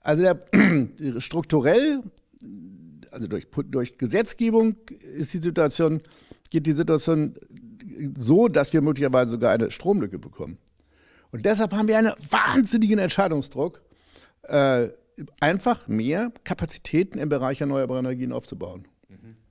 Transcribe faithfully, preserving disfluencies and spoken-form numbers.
Also der, strukturell, also durch, durch Gesetzgebung ist die Situation, geht die Situation so, dass wir möglicherweise sogar eine Stromlücke bekommen. Und deshalb haben wir einen wahnsinnigen Entscheidungsdruck, äh, einfach mehr Kapazitäten im Bereich erneuerbarer Energien aufzubauen. Mhm.